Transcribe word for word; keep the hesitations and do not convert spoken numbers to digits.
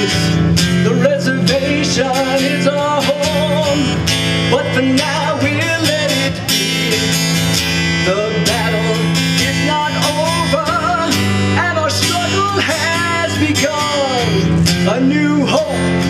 place. The reservation is our home, but for now we'll let it be. The battle is not over, and our struggle has begun. A new hope